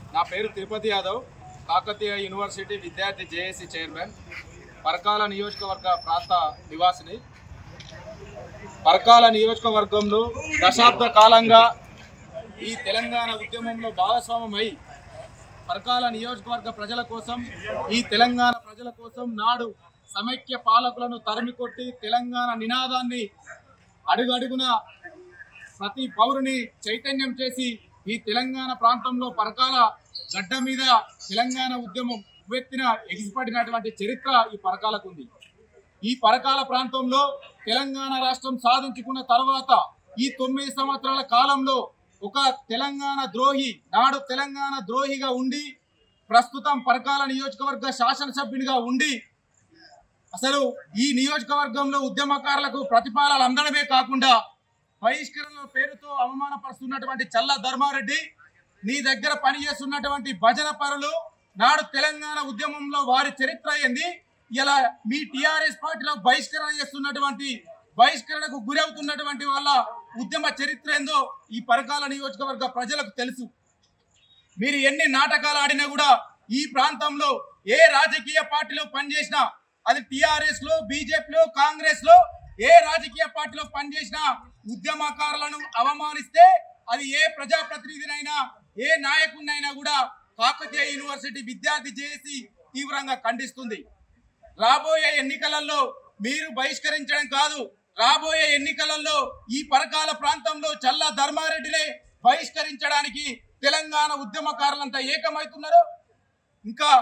నా పేరు తిరుపతి యాదవ్, కాకతీయ యూనివర్సిటీ విద్యార్థి జేఏసీ చైర్మన్, పరకాల నియోజకవర్గ ప్రాంత నివాసిని. పరకాల నియోజకవర్గంలో దశాబ్ద కాలంగా ఈ తెలంగాణ ఉద్యమంలో భాగస్వామ్యమై పరకాల నియోజకవర్గ ప్రజల కోసం, ఈ తెలంగాణ ప్రజల కోసం నాడు సమైక్య పాలకులను తరిమికొట్టి తెలంగాణ నినాదాన్ని అడుగడుగున ప్రతి పౌరుని చైతన్యం చేసి ఈ తెలంగాణ ప్రాంతంలో పరకాల గడ్డ మీద తెలంగాణ ఉద్యమం ఉవ్వెత్తిన ఎగిసిపడినటువంటి చరిత్ర ఈ పరకాలకు ఉంది. ఈ పరకాల ప్రాంతంలో తెలంగాణ రాష్ట్రం సాధించుకున్న తర్వాత ఈ 9 సంవత్సరాల కాలంలో ఒక తెలంగాణ ద్రోహి, నాడు తెలంగాణ ద్రోహిగా ఉండి ప్రస్తుతం పరకాల నియోజకవర్గ శాసనసభ్యునిగా ఉండి అసలు ఈ నియోజకవర్గంలో ఉద్యమకారులకు ప్రతిఫలాలు అందడమే కాకుండా బహిష్కరణ పేరుతో అవమానపరుస్తున్నటువంటి చల్ల ధర్మారెడ్డి, నీ దగ్గర పనిచేస్తున్నటువంటి భజన పరులు, నాడు తెలంగాణ ఉద్యమంలో వారి చరిత్ర ఏంది, ఇలా మీ టిఆర్ఎస్ పార్టీలో బహిష్కరణకు గురవుతున్నటువంటి వాళ్ళ ఉద్యమ చరిత్ర ఏందో ఈ పరకాల నియోజకవర్గ ప్రజలకు తెలుసు. మీరు ఎన్ని నాటకాలు ఆడినా కూడా ఈ ప్రాంతంలో ఏ రాజకీయ పార్టీలో పనిచేసినా, అది టిఆర్ఎస్ లో, బీజేపీలో, కాంగ్రెస్ లో, ఏ రాజకీయ పార్టీలో పనిచేసినా ఉద్యమకారులను అవమానిస్తే అది ఏ ప్రజాప్రతినిధినైనా, ఏ నాయకుడినైనా కూడా కాకతీయ యూనివర్సిటీ విద్యార్థి చేసి తీవ్రంగా ఖండిస్తుంది. రాబోయే ఎన్నికలలో మీరు బహిష్కరించడం కాదు, రాబోయే ఎన్నికలలో ఈ పరకాల ప్రాంతంలో చల్ల ధర్మారెడ్డినే బహిష్కరించడానికి తెలంగాణ ఉద్యమకారులంతా ఏకమవుతున్నారు. ఇంకా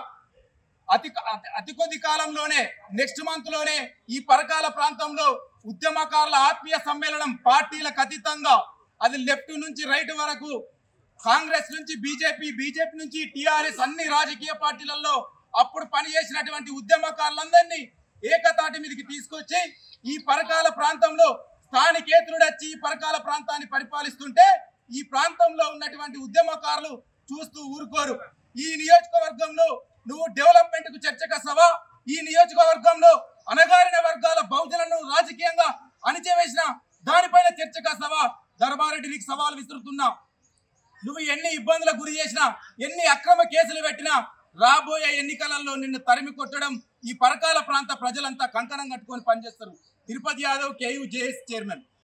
అతి కొద్ది కాలంలోనే, నెక్స్ట్ మంత్ లోనే ఈ పరకాల ప్రాంతంలో ఉద్యమకారుల ఆత్మీయ సమ్మేళనం పార్టీలకు అతీతంగా, అది లెఫ్ట్ నుంచి రైట్ వరకు, కాంగ్రెస్ నుంచి బీజేపీ నుంచి టిఆర్ఎస్, అన్ని రాజకీయ పార్టీలలో అప్పుడు పనిచేసినటువంటి ఉద్యమకారులందరినీ ఏకతాటి మీదకి తీసుకొచ్చి ఈ పరకాల ప్రాంతంలో స్థానికేతరుడు వచ్చి ఈ పరకాల ప్రాంతాన్ని పరిపాలిస్తుంటే ఈ ప్రాంతంలో ఉన్నటువంటి ఉద్యమకారులు చూస్తూ ఊరుకోరు. ఈ నియోజకవర్గంలో నువ్వు డెవలప్మెంట్ కు చర్చకు వస్తావా? ఈ నియోజకవర్గంలో అణగారిన వర్గాల బహుజనులను రాజకీయంగా అణిచివేసిన దానిపైన చర్చకు వస్తావా? ధర్మారెడ్డి నీకు సవాల్ విసురుతున్నా. నువ్వు ఎన్ని ఇబ్బందులకు గురి చేసినా, ఎన్ని అక్రమ కేసులు పెట్టినా రాబోయే ఎన్నికలలో నిన్ను తరిమి కొట్టడం ఈ పరకాల ప్రాంత ప్రజలంతా కంకణం కట్టుకొని పనిచేస్తారు. Tirupati Yadav, KU JS chairman.